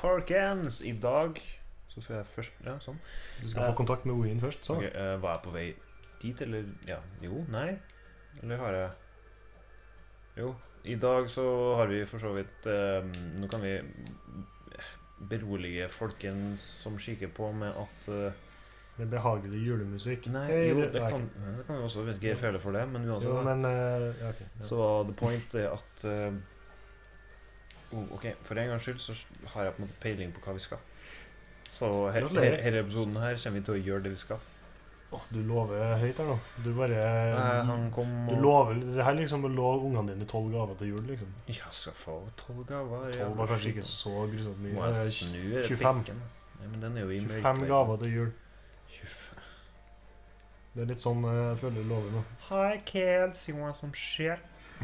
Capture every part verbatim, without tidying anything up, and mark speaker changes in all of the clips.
Speaker 1: folkens! I dag så skal jeg først, ja, sånn.
Speaker 2: Du skal få kontakt med Wien først, sånn.
Speaker 1: Ok, uh, var jeg på vei dit, eller, ja, jo, nei. Eller har jeg... Jo, i dag så har vi for så vidt, um, nå kan vi berolige folkens som kikker på med at... Uh,
Speaker 2: med behagelig julemusikk.
Speaker 1: Nei, jo, det kan, det kan jo også, hvis Geir føler for det, men uansett.
Speaker 2: Jo, men, uh, ja, ok. Ja.
Speaker 1: Så the point er at... Uh, oh, ok, for en gang skyld så har jeg på en måte peiling på hva vi skal. Så her, her, her episoden her kommer vi til å gjøre det vi skal.
Speaker 2: Åh, oh, du lover høyt her nå. Du bare...
Speaker 1: Nei, han kom og...
Speaker 2: Du lover... Det her liksom å love ungene dine tolv gaver til jul, liksom.
Speaker 1: Ja, skal få tolv gaver.
Speaker 2: tolv var kanskje ikke så grusomt mye.
Speaker 1: Må jeg snu
Speaker 2: tjuefem.
Speaker 1: pikken? Nei, men den er jo i mørkvei.
Speaker 2: tjuefem gaver til jul.
Speaker 1: tjuefem.
Speaker 2: Det er litt sånn jeg føler du lover nå.
Speaker 1: Hi kids, you want some shit?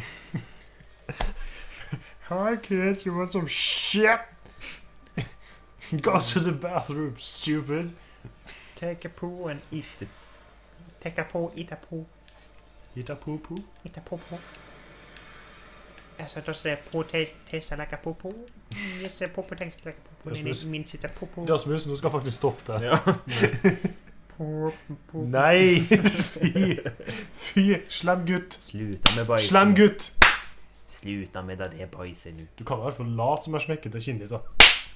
Speaker 2: Hi kids, you want some shit? Go to the bathroom, stupid.
Speaker 1: Take a poo and eat it. Take a poo, eat a poo.
Speaker 2: Eat a poo-poo?
Speaker 1: Eat a poo-poo. Yes, does the poo taste like a poo-poo? Yes, the poo-poo tastes like a poo-poo. It means it's a poo-poo.
Speaker 2: Rasmus, nå skal jeg faktisk stoppe deg.
Speaker 1: Ja.
Speaker 2: Nei! Fy! Fy! Slem gutt!
Speaker 1: Sluta med bajsen.
Speaker 2: Slem gutt!
Speaker 1: Sluta med det bajsen nu.
Speaker 2: Du kan i hvert fall late som jeg smekket til kinnet ditt, da.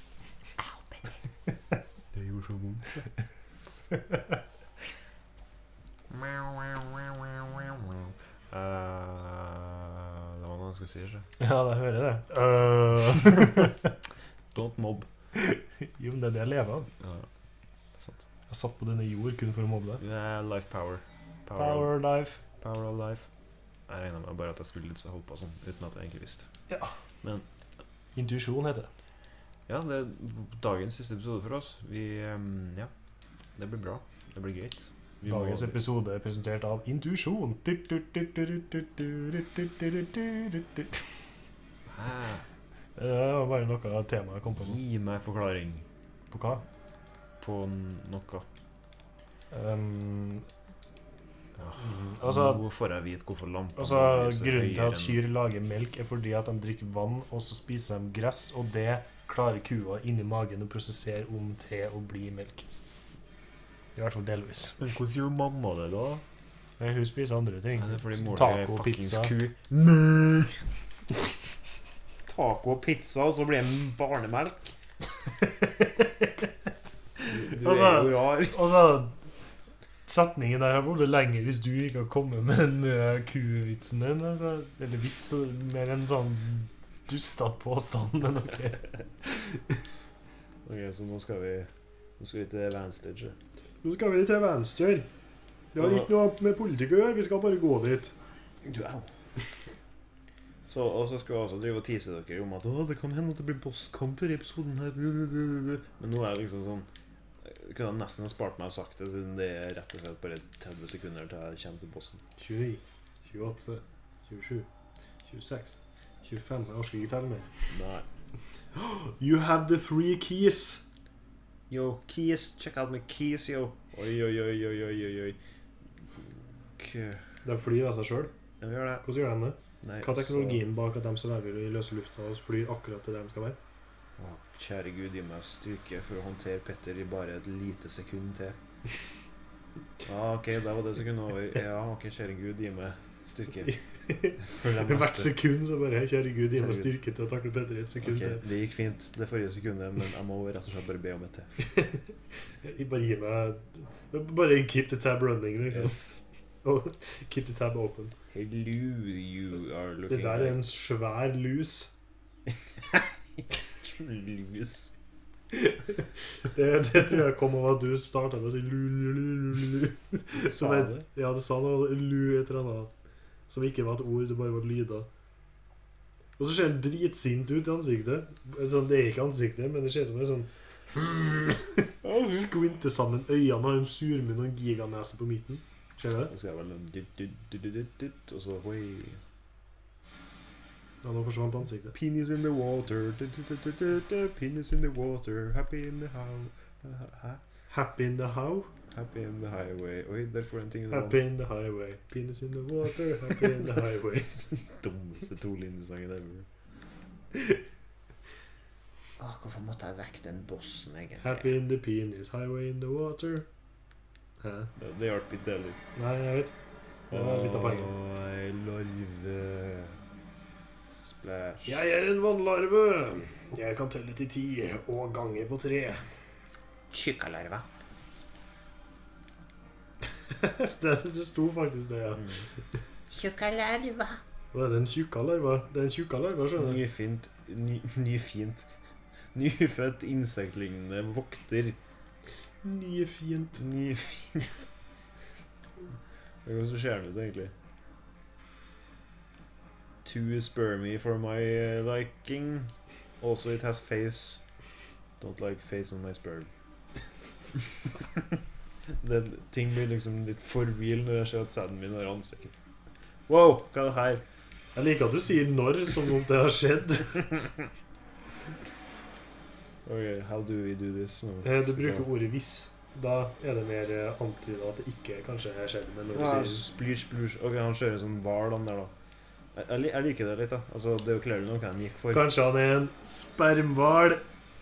Speaker 2: Det gjorde så vondt.
Speaker 1: Uh, det var noe jeg skulle si, ikke?
Speaker 2: Ja, det hører jeg det. Uh.
Speaker 1: Don't mob.
Speaker 2: Jo, men det er det jeg lever av.
Speaker 1: Ja, det er sant.
Speaker 2: Jeg satt på denne jord kun for å mobbe deg.
Speaker 1: Yeah, life power. Power,
Speaker 2: power
Speaker 1: of,
Speaker 2: life.
Speaker 1: Power of life. Jeg regnet med bare at jeg skulle litt så holde på sånn, uten at jeg egentlig visste.
Speaker 2: Ja.
Speaker 1: Men...
Speaker 2: Intuisjon heter det.
Speaker 1: Ja, det er dagens siste episode for oss. Vi, um, ja, det blir bra. Det blir greit. Vi
Speaker 2: dagens
Speaker 1: må...
Speaker 2: episode er presentert av Intuisjon.
Speaker 1: Hæ?
Speaker 2: Det var bare noe tema jeg kom på nå.
Speaker 1: Gi meg forklaring.
Speaker 2: På hva?
Speaker 1: På noe.
Speaker 2: Um,
Speaker 1: ja,
Speaker 2: altså,
Speaker 1: nå får jeg vite hvorfor lampen
Speaker 2: altså, grunnen til at kyr lager melk er fordi at de drikker vann, og så spiser de gress, og det klarer kua inni magen å prosessere om til å bli melk. I hvert fall delvis.
Speaker 1: Men hvordan gjør mamma det da?
Speaker 2: Nei, hun spiser andre ting.
Speaker 1: Nei, det er fordi mor
Speaker 2: taco og pizza.
Speaker 1: Ku. Taco og pizza, og så blir det barnemelk. Du
Speaker 2: altså,
Speaker 1: er jo rar.
Speaker 2: Altså, setningen der har vært lenger hvis du ikke har kommet med den med kuvitsen din. Altså. Eller vits, mer enn sånn dustat påstand enn noe.
Speaker 1: Ok, så nå skal vi Nå skal vi til Vanstage.
Speaker 2: Nå skal vi til Venstre. Det har ikke noe med politikk å gjøre, vi skal bare gå dit.
Speaker 1: Du, au. Så, og så skal vi også drive og tease dere om at Åh, det kan hende at det blir bosskamper i episoden her. Men nå er det liksom sånn jeg kunne nesten ha spart meg og sagt det, siden det er rett og slett bare tretti sekunder til jeg kommer til bossen.
Speaker 2: tjueni, tjueåtte, tjuesju, tjueseks, tjuefem. Jeg orsker ikke telle mer.
Speaker 1: Nei.
Speaker 2: You have the three keys.
Speaker 1: Yo, keys. Check out my keys, yo. Oi, oi, oi, oi, oi, oi, oi. Okay.
Speaker 2: De flyr av seg selv.
Speaker 1: Ja, vi gjør det.
Speaker 2: Hvordan gjør de det?
Speaker 1: Nei,
Speaker 2: Hva er teknologien bak at de serverer i løse lufta og flyr akkurat til det de skal være?
Speaker 1: Å, kjære Gud, gi meg styrke for å håndtere Petter i bare et lite sekund til. Ja, ok, der var det sekundet over. Ja, ok, kjære Gud, gi meg styrke.
Speaker 2: I hvert sekund så bare, kjære Gud, gi meg styrke til å takle Petter i et sekund til.
Speaker 1: Ok, det gikk fint det forrige sekundet, men jeg må rett og slett bare be om et til.
Speaker 2: Jeg bare gi meg... Bare keep the tab running, liksom. Yes. Oh, keep the tab open.
Speaker 1: Hello, you are looking...
Speaker 2: Det der er en svær lus.
Speaker 1: Lus.
Speaker 2: det, det tror jeg kom av at du startet med å si lu-lu-lu-lu-lu. Ja, du sa noe lu et eller annet. Som ikke var et ord, det bare var lyder. Og så ser den dritsint ut i ansiktet. Sånn, det er ikke ansiktet, men det ser ut som det er sånn skvinter sammen øynene og har en surmunn og en giganese på midten. Ser du det?
Speaker 1: Så skal jeg vel og så hoi.
Speaker 2: Ja, nå forsvant ansiktet.
Speaker 1: Penis in the water, penis in the water, happy in the how. Hæ?
Speaker 2: Happy in the how?
Speaker 1: Happy in the highway. Oi, der får en ting.
Speaker 2: Happy in the highway, penis in the water, happy in the highway.
Speaker 1: Dummeste to-linjesangen ever. Åh, hvorfor måtte jeg vekke den bossen, egentlig?
Speaker 2: Happy in the penis, highway in the water. Hæ?
Speaker 1: Det, det hjalp ikke det litt.
Speaker 2: Nei, jeg vet. Det var litt av poenget.
Speaker 1: Åh, ei larve. Splash.
Speaker 2: Jeg er en vannlarve. Jeg kan telle til ti og gange på tre.
Speaker 1: Tjukkalarva.
Speaker 2: det, det sto faktisk det, ja.
Speaker 1: Mm. Tjukkalarva.
Speaker 2: Hva er det, en tjukkalarva? Det er en tjukkalarva, skjønner du?
Speaker 1: Nyfint, ny, nyfint. Nyfødt insektlignende vokter.
Speaker 2: Nyfint.
Speaker 1: Nyfint. Hva så skjer det ut, egentlig? Too spermy for my liking. Also it has face. Don't like face on my sperm. det, ting blir liksom litt for real når jeg ser at sæden min har ansikt. Wow, hva er det her?
Speaker 2: Jeg liker at du sier når, som om det har skjedd.
Speaker 1: Okay, how do we do this? No.
Speaker 2: Du bruker ordet hvis. Da er det mer antydet at det ikke kanskje har skjedd. Men når du
Speaker 1: Ja,
Speaker 2: sier
Speaker 1: splysj, splysj. Ok, han kjører sånn hval, han der da. Jeg, jeg, jeg liker det litt da. Altså, det er jo klart noe han gikk for.
Speaker 2: kanskje han er en spermhval.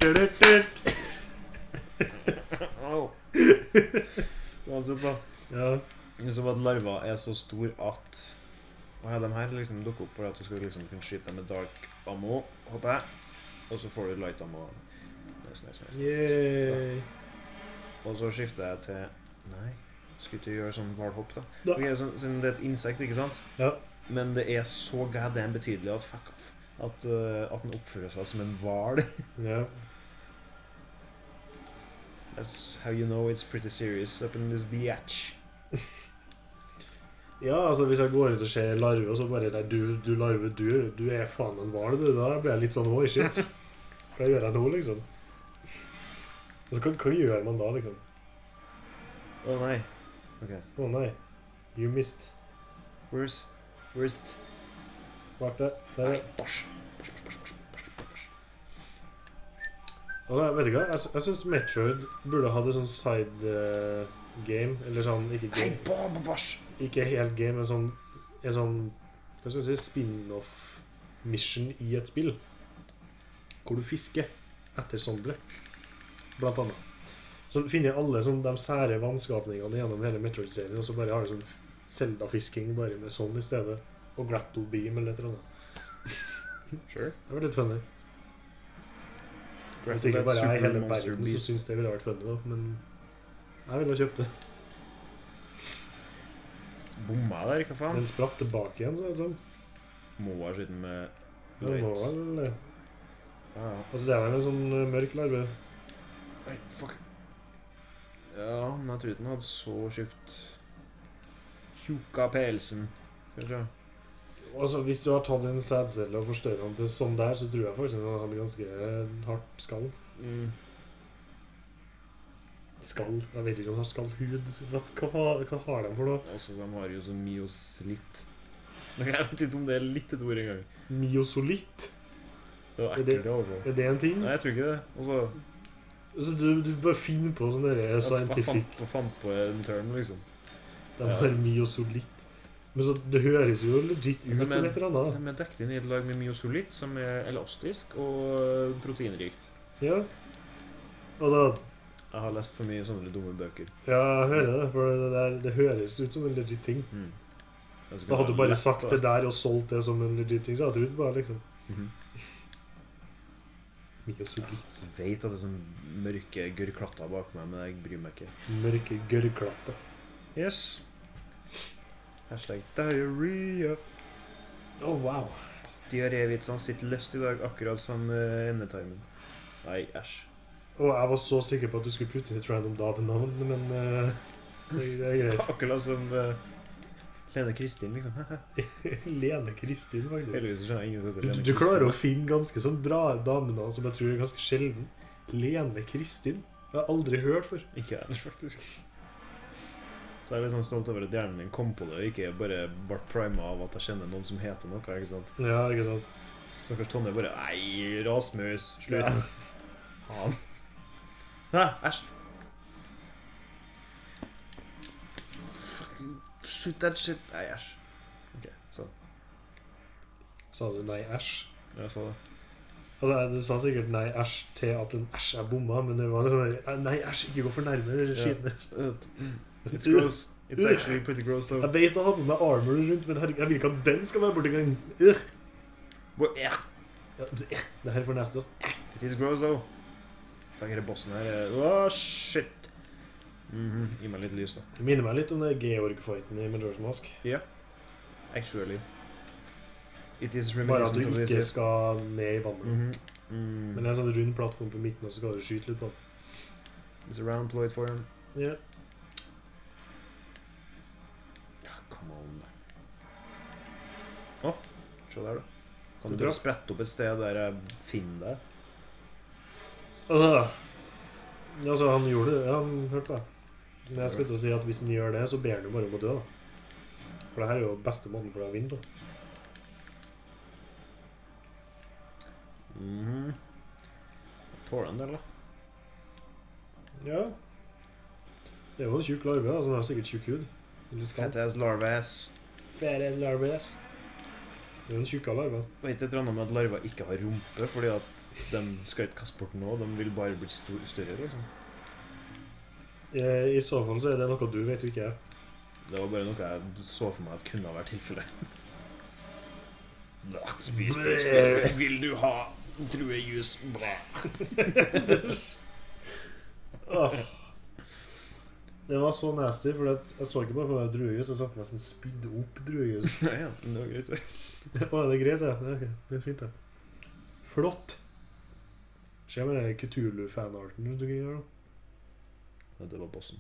Speaker 1: Au. Det var så bra.
Speaker 2: Ja.
Speaker 1: Det er som at larva er så stor at og ja, de her liksom dukker opp for at du skal liksom kunne skyte dem med dark ammo, håper jeg. Og så får du light ammo. Nice, nice, nice.
Speaker 2: Yay.
Speaker 1: Og så skifter jeg til nei, skulle ikke gjøre sånn hvalhopp da.
Speaker 2: Da.
Speaker 1: Ok, så, siden det er et insekt, ikke sant?
Speaker 2: Ja.
Speaker 1: Men det er så goddamn betydelig at fuck off. At, uh, at den oppfører seg som en hval.
Speaker 2: Ja.
Speaker 1: That's how you know it's pretty serious up in this biatch.
Speaker 2: Ja, altså hvis jeg går ut og ser larve, og så bare der, du, du larve, du, du er faen en hval, du. Da blir jeg litt sånn, oi, shit. Hva gjør jeg nå, liksom? Altså, hva, hva gjør man da, liksom?
Speaker 1: Å oh, nei. Ok.
Speaker 2: Å nei. You missed.
Speaker 1: Where's, where's it?
Speaker 2: Bak der. Der.
Speaker 1: Nei, bosh. Bosh, bosh, bosh, bosh, bosh, bosh.
Speaker 2: Altså, vet du hva? Jeg, jeg synes Metroid burde ha det sånn side uh, game, eller sånn, ikke
Speaker 1: Hei,
Speaker 2: game.
Speaker 1: bosh, bosh.
Speaker 2: Ikke helt game, men sånn, en sånn, hva skal jeg si, spin-off mission i et spill. Hvor du fisker etter Sondre, blant annet. Så finner alle sånn, de sære vannskapningene gjennom hele Metroid-serien, og så bare har du sånn Zelda-fisking bare med sånn i stedet. Og grapple beam eller et eller annet.
Speaker 1: Sure.
Speaker 2: Det var litt funny. Det er sikkert bare jeg i hele verden som synes det ville vært funny da, men jeg ville ha kjøpt det.
Speaker 1: Bomma der, hva faen?
Speaker 2: Den spratt tilbake igjen, så er det sånn.
Speaker 1: Må ha skitten med
Speaker 2: Det var vel det.
Speaker 1: Ja, ja.
Speaker 2: Altså, det er vel en sånn uh, mørk larve.
Speaker 1: Nei, fuck. Ja, men jeg tror ikke den hadde så tjukt. Tjukka pelsen. Skal vi se.
Speaker 2: Altså, hvis du har tatt en sædcelle og forstørret den til sånn der, så tror jeg faktisk den hadde ganske hardt skall.
Speaker 1: Mm.
Speaker 2: Skall? Jeg vet ikke om den har skallhud. Vet, hva, har- hva har de for noe?
Speaker 1: Altså, de har jo så myoslitt. Men jeg vet ikke om det er litt et ord engang.
Speaker 2: Myosolitt?
Speaker 1: Det var
Speaker 2: Er det-
Speaker 1: ekkelt i hvert fall.
Speaker 2: Er det en ting?
Speaker 1: Nei, jeg tror ikke det. Altså,
Speaker 2: Altså, du, du bare finner på sånne der
Speaker 1: jeg
Speaker 2: scientific.
Speaker 1: fant, jeg fant på en term, liksom.
Speaker 2: De
Speaker 1: Ja.
Speaker 2: har myosolitt. Men så, det høres jo legit ut
Speaker 1: Men-
Speaker 2: som et eller annet.
Speaker 1: De er dekket inn i et lag med myosolitt, som er elastisk og proteinrikt.
Speaker 2: Ja. Altså,
Speaker 1: Jeg har lest for mye sånne dumme bøker.
Speaker 2: ja, jeg hører det, for det, der, det høres ut som en legit ting.
Speaker 1: Mm. Altså,
Speaker 2: Så hadde du bare
Speaker 1: lett
Speaker 2: sagt
Speaker 1: å-
Speaker 2: det der og solgt det som en legit ting, så hadde du trodd bare liksom
Speaker 1: Mhm.
Speaker 2: myosolitt.
Speaker 1: Så jeg vet at det er sånn mørke gørrklatter bak meg, men jeg bryr meg ikke.
Speaker 2: Mørke gørrklatter.
Speaker 1: Yes. Hashtag diarrhea.
Speaker 2: Å, oh, wow.
Speaker 1: Diarrévitsene sitter løst i dag, akkurat som uh, endetimen. Nei, æsj.
Speaker 2: Og jeg var så sikker på at du skulle putte inn et random Dave-navn, men uh, det, det er greit.
Speaker 1: Akkurat som uh, Lene Kristin, liksom.
Speaker 2: Lene Kristin, faktisk.
Speaker 1: Heldigvis skjønner jeg ingen som heter
Speaker 2: Du,
Speaker 1: Lene
Speaker 2: du klarer å
Speaker 1: Kristin.
Speaker 2: finne ganske sånn bra damenavn som jeg tror er ganske sjelden. Lene Kristin. Jeg har aldri hørt før.
Speaker 1: Ikke jeg ellers, faktisk. Så jeg er litt sånn stolt over at hjernen min kom på det, og ikke bare ble primet av at jeg kjenner noen som heter noe, ikke sant?
Speaker 2: Ja, ikke sant?
Speaker 1: Stakkars Tonje bare, nei, Rasmus, slutt.
Speaker 2: Ja.
Speaker 1: Faen. Hæ, æsj. Fucking shoot that shit. Nei, æsj. Ok, så.
Speaker 2: Sa du nei, æsj?
Speaker 1: Jeg sa det.
Speaker 2: Altså, du sa sikkert nei, æsj til at en æsj er bomba, men det var sånn der, nei, æsj, ikke gå for nærme, det er skitne.
Speaker 1: It's gross. It's actually pretty gross, though.
Speaker 2: Jeg vet å ha på meg armor rundt, men herregud, jeg vil ikke at den skal være borte en gang. Øh.
Speaker 1: Well, yeah.
Speaker 2: Ja, øh, det her er for nasty, altså.
Speaker 1: It is gross, though. Tenker jeg bossen her er... Åh, shit. Mhm, gi meg litt lys, da.
Speaker 2: Det minner meg litt om det Georg-fighten i Majora's Mask.
Speaker 1: Ja. Yeah. Actually. It is
Speaker 2: Bare at du
Speaker 1: reminiscent of
Speaker 2: ikke
Speaker 1: this.
Speaker 2: skal ned i vannet.
Speaker 1: Mhm. Mm.
Speaker 2: Men det er en sånn rund plattform på midten, og så skal du skyte litt på den.
Speaker 1: It's a round ploy for him.
Speaker 2: Ja.
Speaker 1: Ja, come on, da. Åh, se der, da. Kan du
Speaker 2: Du
Speaker 1: bare
Speaker 2: traff.
Speaker 1: sprette opp et sted der jeg finner deg?
Speaker 2: Øh. Altså, han gjorde det, ja, han hørte det. Men jeg skulle til å si at hvis han gjør det, så ber han jo bare om å dø, da. For det her er jo beste måten for deg å vinne, da.
Speaker 1: Mhm. Tåler en del, da.
Speaker 2: Ja. Det er jo en tjukk larve, da, som har sikkert tjukk hud. Eller skall.
Speaker 1: Fat ass larvass.
Speaker 2: Færes larves. Det er jo en tjukka larve.
Speaker 1: Vet du et eller annet med at larver ikke har rumpe, fordi at de skal ikke kaste bort noe, de vil bare bli stor, større, liksom.
Speaker 2: I, I så fall så er det noe du vet jo ikke jeg.
Speaker 1: Det var bare noe jeg så for meg at kunne ha vært tilfellet. Da, spis, spis, spis. Vil du ha druejus? Bra.
Speaker 2: Åh. Det var så nasty, for at jeg så ikke bare for meg druejus, jeg så for meg sånn spydde opp druejus.
Speaker 1: Ja, ja, men det var greit.
Speaker 2: Å, det er greit, ja. Det er, ok. Det er fint, det. Flott. Se med den Cthulhu-fanarten rundt omkring her, da.
Speaker 1: Ja, det var bossen.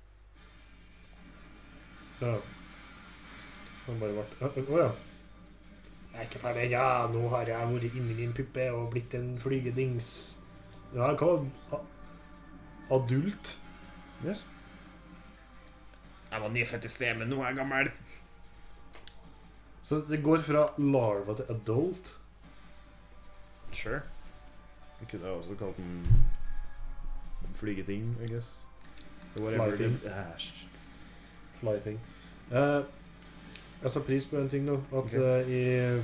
Speaker 2: Ja. Han bare vart... Å, å, ja. Jeg er ikke ferdig, ja. Nå har jeg vært inni din puppe og blitt en flygedings. Ja, hva? A adult?
Speaker 1: Yes. Jeg var nyfødt i sted, men nå er jeg gammel.
Speaker 2: Så det går fra larva til adult?
Speaker 1: Sure. Jeg kunne også kalt den flygeting, I guess.
Speaker 2: Flyting.
Speaker 1: Æsj.
Speaker 2: Flything. Uh, jeg sa pris på en ting nå, at
Speaker 1: Ok.
Speaker 2: uh, i...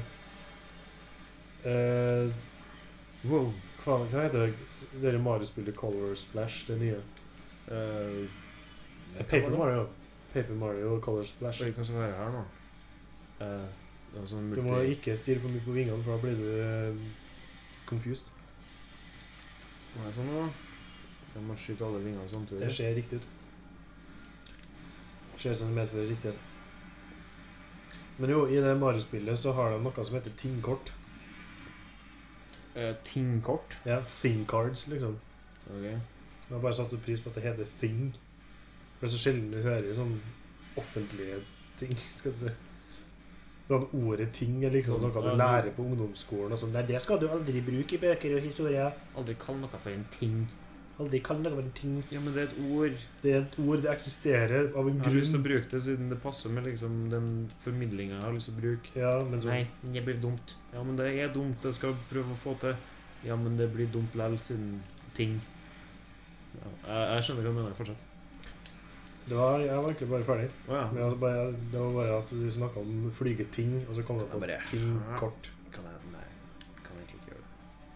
Speaker 2: Uh,
Speaker 1: Wow.
Speaker 2: hva, hva heter det? Dere Mario-spillet Color Splash, det nye.
Speaker 1: Uh,
Speaker 2: Paper Mario. Paper Mario Color Splash.
Speaker 1: Oi, hva skal være her nå? Uh, det var sånn
Speaker 2: Du
Speaker 1: multi...
Speaker 2: må ikke stirre for mye på vingene, for da blir du uh, confused.
Speaker 1: Hva er det sånn da? Jeg må skyte alle vingene samtidig.
Speaker 2: Det ser riktig ut. Ser ut som det medfører riktighet. Men jo, i det Mario-spillet så har de noe som heter tingkort.
Speaker 1: Uh, tingkort?
Speaker 2: Ja, thing cards, liksom.
Speaker 1: Ok.
Speaker 2: Jeg har bare satt så pris på at det heter thing. For det er så sjelden du hører sånn offentlige ting, skal du si. Sånn ordet ting er liksom noe du lærer på ungdomsskolen og sånn. Nei, det skal du aldri bruke i bøker og historier.
Speaker 1: Aldri kall noe for en ting.
Speaker 2: Aldri kall noe for en ting.
Speaker 1: Ja, men det er et ord.
Speaker 2: Det er et ord, det eksisterer av en
Speaker 1: Jeg har lyst til å
Speaker 2: grunn.
Speaker 1: bruke det siden det passer med liksom den formidlingen jeg har lyst til å bruke.
Speaker 2: Ja, men så...
Speaker 1: Nei, men det blir dumt. Ja, men det er dumt, jeg skal prøve å få til. Ja, men det blir dumt lell siden ting. Ja, jeg, jeg skjønner hva du mener fortsatt.
Speaker 2: Det var, jeg var egentlig bare ferdig.
Speaker 1: Åja.
Speaker 2: Men altså bare, det var bare at du snakket om flygeting, og så kom det på
Speaker 1: Jeg bare-
Speaker 2: ting-kort.
Speaker 1: Kan jeg, nei, kan jeg egentlig ikke gjøre det.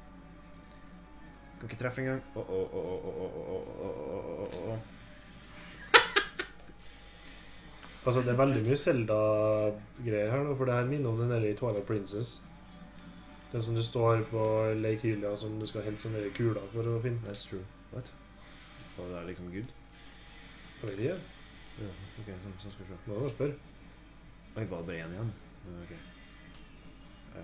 Speaker 1: Kan ikke treffe engang. Åh, åh, åh, åh, åh, åh, åh, åh, åh, åh, åh.
Speaker 2: Altså, det er veldig mye Zelda-greier her nå, for det her minner om den der i Twilight Princess. Den som du står på Lake Hylia, som du skal hente sånne der kuler for å finne.
Speaker 1: That's true. What? Var det der liksom good?
Speaker 2: Jeg vet ikke.
Speaker 1: Ja, ok, sånn, sånn skal vi se.
Speaker 2: Nå må du spørre.
Speaker 1: Oi, var det bare en igjen? Ja, ok. Ja.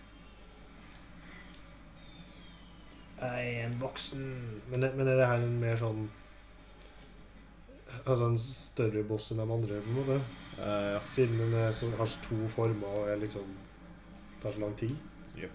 Speaker 2: Jeg er en voksen. Men, men er det her en mer sånn... Altså en større boss enn de andre, på en måte?
Speaker 1: Eh, ja.
Speaker 2: Siden den er, så, har to former og er liksom... tar så lang tid.
Speaker 1: Jep.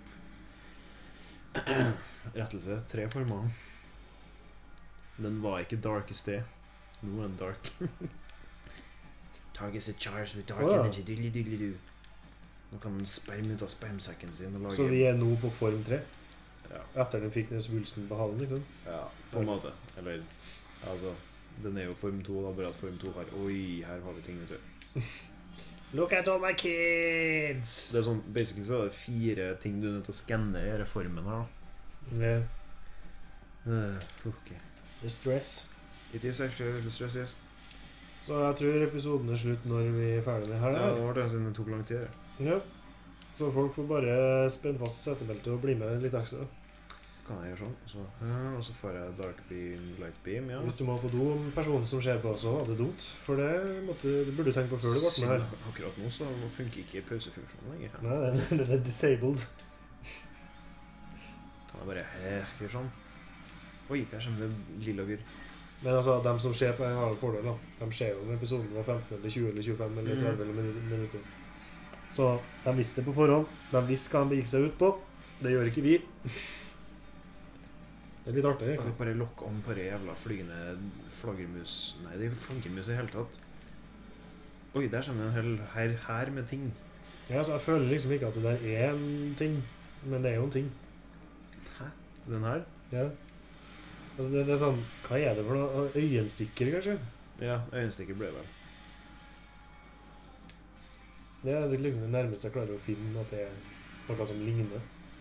Speaker 1: Rettelse, tre former. Den var ikke dark i sted. Nå er den dark. Targets are charged with dark
Speaker 2: Å, ja.
Speaker 1: energy, diggly diggly do. Nå kan den sperme ut av spermsekken sin og lage...
Speaker 2: Så vi er nå på form tre.
Speaker 1: Ja.
Speaker 2: Etter den fikk den svulsten på halen, liksom.
Speaker 1: Ja, på en måte. Eller, altså, den er jo form to, da, bare at form to har... Oi, her har vi ting, vet du.
Speaker 2: Look at all my kids!
Speaker 1: Det er sånn, basically så er det fire ting du er nødt til å skanne i denne formen her, da.
Speaker 2: Yeah.
Speaker 1: Uh, ok.
Speaker 2: The stress.
Speaker 1: It is actually a little stress, yes.
Speaker 2: Så jeg tror episoden er slutt når vi er ferdig med her.
Speaker 1: Ja,
Speaker 2: da.
Speaker 1: det var det siden det tok lang tid.
Speaker 2: Ja. Så folk får bare spenne fast setebeltet og bli med litt ekstra.
Speaker 1: Kan jeg gjøre sånn? Så, ja, og så får jeg dark beam, light beam, ja.
Speaker 2: Hvis du må på do om personen som ser på også, var det dumt. For det, måtte, det burde du tenke på før du ble med her.
Speaker 1: Akkurat nå så funker ikke pausefunksjonen lenger.
Speaker 2: Nei, den den er disabled.
Speaker 1: Kan jeg bare eh, gjøre sånn? Oi, der kommer det lilla fyr.
Speaker 2: Men altså, dem som ser på en har en fordel da. De ser jo om episoden var femten eller tjue eller tjuefem eller tretti eller minu- minutter. Så de visste det på forhånd. De visste hva de begikk seg ut på. Det gjør ikke vi. Det er litt artig,
Speaker 1: Jeg
Speaker 2: egentlig.
Speaker 1: bare lokk om på det jævla flygende flaggermus. Nei, det er jo flaggermus i hele tatt. Oi, der kommer det en hel her, her med ting.
Speaker 2: Ja, altså, jeg føler liksom ikke at det der er en ting, men det er jo en ting.
Speaker 1: Hæ? Den her?
Speaker 2: Ja. Altså, det, det er sånn, hva er det for noe? Øyenstikker, kanskje?
Speaker 1: Ja, øyenstikker ble vel.
Speaker 2: Det er liksom det nærmeste jeg klarer å finne at det er noe som ligner.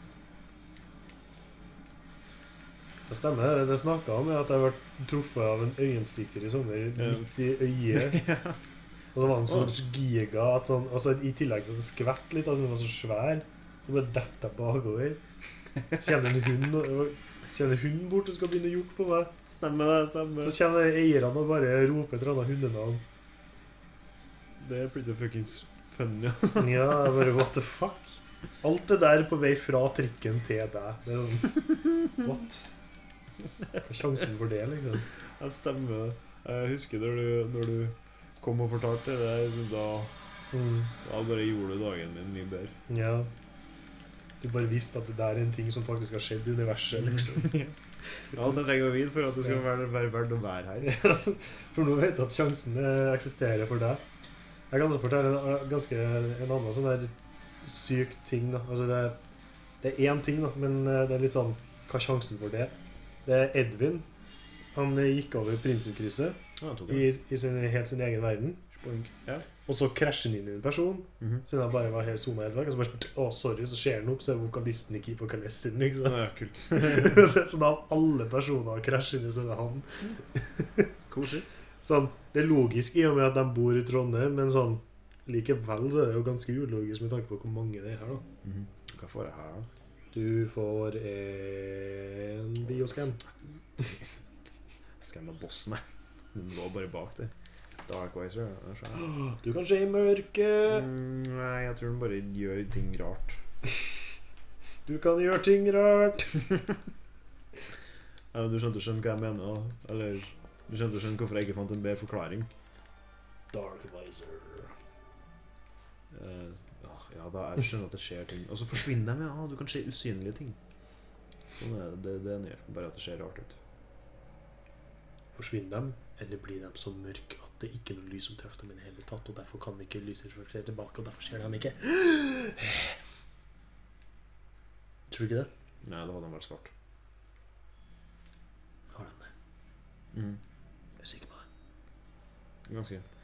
Speaker 2: Det stemmer, det snakket om at jeg ble truffet av en øyenstikker i sommer,
Speaker 1: Ja.
Speaker 2: midt i øyet.
Speaker 1: Ja.
Speaker 2: Og så var den så giga, at sånn, altså i tillegg til at det skvett litt, altså den var så svær, så bare dette bakover. Så kommer det en hund, og, så kommer det en hund bort og skal begynne å jukke på meg.
Speaker 1: Stemmer det, stemmer.
Speaker 2: Så kommer det eierne og bare roper et eller annet hundenavn.
Speaker 1: Det er pretty fuckings funny, altså.
Speaker 2: Ja, jeg bare, what the fuck? Alt det der på vei fra trikken til deg. Det er sånn, what? Hva er sjansen for det, liksom?
Speaker 1: Ja, stemmer det. Jeg husker når du, når du kom og fortalte det, så da,
Speaker 2: Mm.
Speaker 1: da bare gjorde du dagen min mye bedre.
Speaker 2: Ja. Du bare visste at det der er en ting som faktisk har skjedd i universet, liksom.
Speaker 1: Alt jeg trenger å vite for at det skal
Speaker 2: Ja.
Speaker 1: være, være verdt å være her.
Speaker 2: For nå vet du at sjansen eh, eksisterer for deg. Jeg kan også fortelle en, eh, ganske, en annen sånn der syk ting, da. Altså det, det er én ting, da, men eh, det er litt sånn, hva er sjansen for det? Det er Edvin. Han eh, gikk over Prinsenkrysset
Speaker 1: Ja, jeg tok
Speaker 2: i,
Speaker 1: det.
Speaker 2: i sin, helt sin egen verden.
Speaker 1: Spoink. Ja.
Speaker 2: Og så krasjer han inn i en person,
Speaker 1: Mhm.
Speaker 2: siden han bare var helt zona helt vekk. Og så bare, å sorry, så ser han opp, så er vokalisten i Keep Vocalist sin, liksom.
Speaker 1: Ja, kult.
Speaker 2: Så da av alle personer krasjer inn i, så er det han.
Speaker 1: Koselig.
Speaker 2: Sånn, det er logisk i og med at de bor i Trondheim, men sånn, likevel så er det jo ganske ulogisk med tanke på hvor mange det er her, da.
Speaker 1: Mhm. Hva får jeg her, da?
Speaker 2: Du får en bioscan.
Speaker 1: Skal jeg med bossen, jeg? Den lå bare bak der. Darkwiser, ja. Jeg skjønner.
Speaker 2: Du kan se i mørket.
Speaker 1: Mm, nei, jeg tror den bare gjør ting rart.
Speaker 2: Du kan gjøre ting rart.
Speaker 1: Ja, men du skjønte skjønne hva jeg mener, da. Eller du skjønte skjønne hvorfor jeg ikke fant en bedre forklaring.
Speaker 2: Darkvisor.
Speaker 1: Eh, åh, ja, da jeg skjønner at det skjer ting. Og så forsvinner de, ja. Du kan se usynlige ting. Sånn er det. Det, det er gjør bare at det ser rart ut.
Speaker 2: Forsvinner dem, eller blir de så mørke at det ikke er noe lys som treffer dem i det hele tatt, og derfor kan ikke lyset reflektere tilbake, og derfor ser de ikke. Tror du ikke det?
Speaker 1: Nei, da hadde den vært svart.
Speaker 2: Har de det?
Speaker 1: Mhm.
Speaker 2: Jeg er sikker på det.
Speaker 1: Ganske.